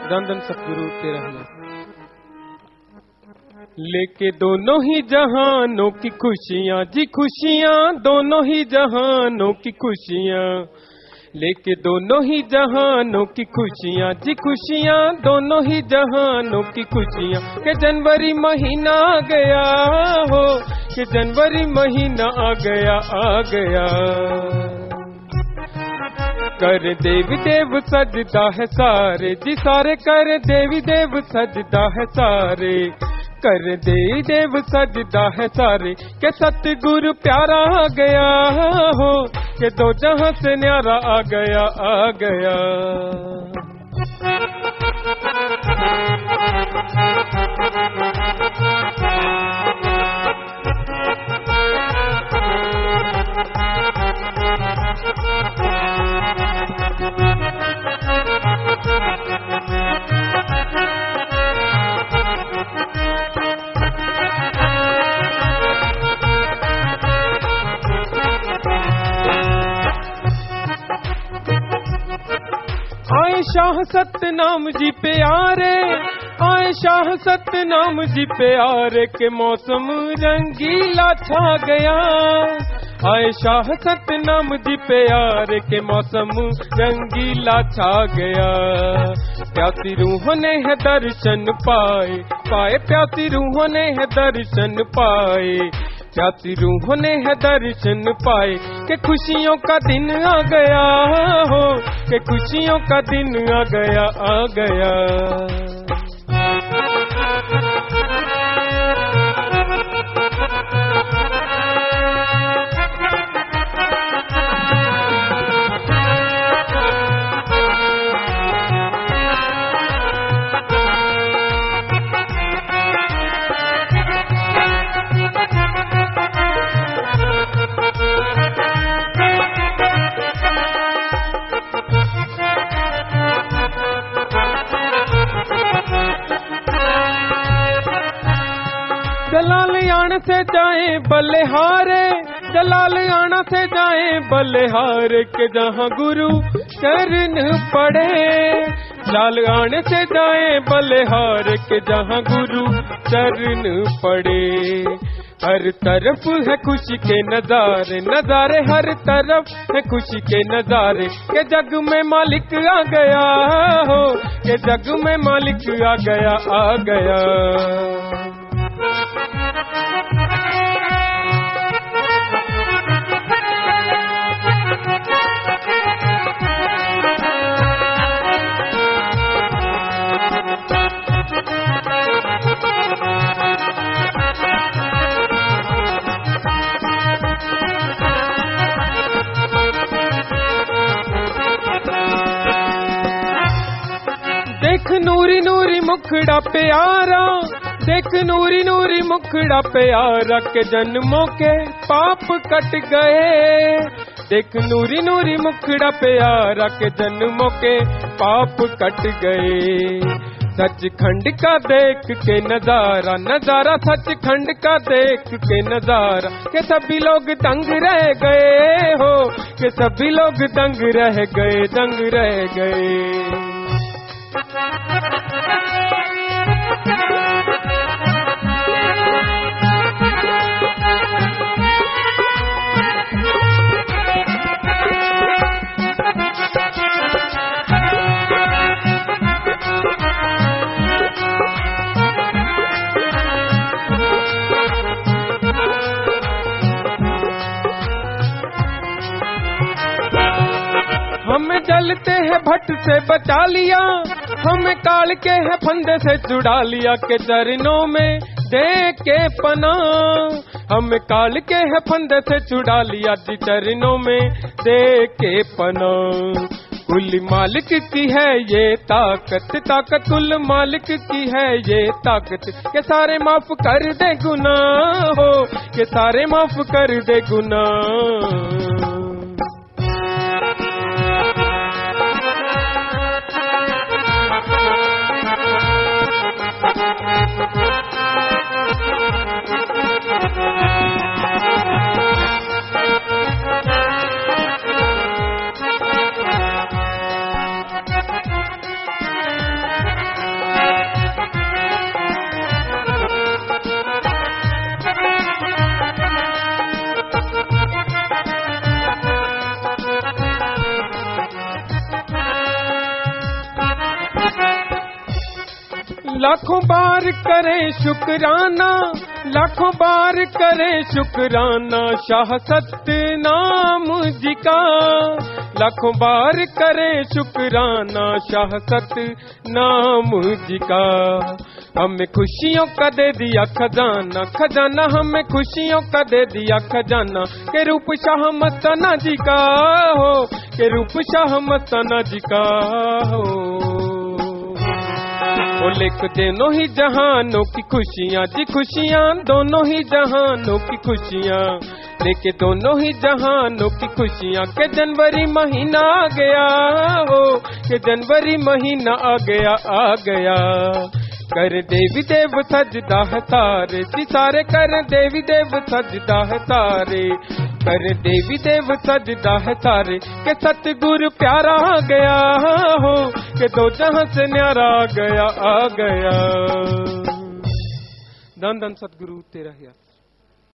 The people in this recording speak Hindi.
धन धन सतगुरु तेरा है। लेके दोनों ही जहानों की खुशियाँ जी खुशियाँ, दोनों ही जहानों की खुशियाँ, लेके दोनों ही जहानों की खुशियाँ जी खुशियाँ, दोनों ही जहानों की खुशियाँ। के जनवरी महीना आ गया हो, कि जनवरी महीना आ गया आ गया। कर देवी देव सजदा है सारे जी सारे, कर देवी देव सजदा है सारे, कर देवी देव सजदा है सारे। के सतगुरु प्यारा आ गया हो, के दो जहां से न्यारा आ गया आ गया। आए शाह सतनाम जी प्यारे, आए शाह सतनाम जी प्यारे, के मौसम रंगीला छा गया। आए शाह सतनाम जी प्यारे, के मौसम रंगीला छा गया। प्यासी रूहों ने है दर्शन पाए पाए, प्यासी रूहों ने है दर्शन पाए, प्यासी रूहों ने है दर्शन पाए। के खुशियों का दिन आ गया हो, के खुशियों का दिन आ गया आ गया। दलाल आना से जाए बलिहारे, दलाल आना से जाए बलिहारे, के जहाँ गुरु चरण पड़े। लाल आने से जाए बलिहारे, के जहाँ गुरु चरण पड़े। हर तरफ है खुशी के नजारे नजारे, हर तरफ है खुशी के नजारे। के जग में मालिक आ गया हो, के जग में मालिक आ गया आ गया। देख नूरी नूरी मुखड़ा प्यारा, देख नूरी नूरी मुखड़ा प्यारा, के जन्मों के पाप कट गए। देख नूरी नूरी मुखड़ा प्यारा, के जन्मों के पाप कट गए। सचखंड का देख के नजारा नजारा, सचखंड का देख के नजारा, के सभी लोग दंग रह गए हो, के सभी लोग दंग रह गए दंग रह गए। हमें जलते हैं भट्ट से बचा लिया, हमें काल के है फंदे से छुड़ा लिया, के चरणों में दे के पनाह। हमें काल के है फंदे से छुड़ा लिया जी, चरणों में दे के पनाह। कुल मालिक की है ये ताकत ताकत, कुल मालिक की है ये ताकत, के सारे माफ कर दे गुनाह हो, के सारे माफ कर दे गुनाह। लाखों बार करे शुक्राना, लाखों बार करे शुक्राना शाह सतनाम जी का। लाखों बार करे शुक्राना शाह सतनाम जी का। हमें खुशियों का दे दिया खजाना, खजाना हमें खुशियों का दे दिया खजाना। के रूप शाह मस्ताना जी का हो, के रूप शाह मस्ताना जी का हो। वो लिख दोनों ही जहानों की खुशियाँ जी खुशियाँ, दोनों ही जहानों की खुशियाँ, लेके दोनों ही जहानों की खुशियाँ। के जनवरी महीना आ गया हो, के जनवरी महीना आ गया आ गया। कर देवी देव सजदा है सारे जी सारे, कर देवी देव सजदा है सारे, कर देवी देव सजदा है सारे। के सतगुरु प्यारा आ गया हो, के दो जहां से न्यारा आ गया आ गया। धन धन सतगुरु तेरा ही।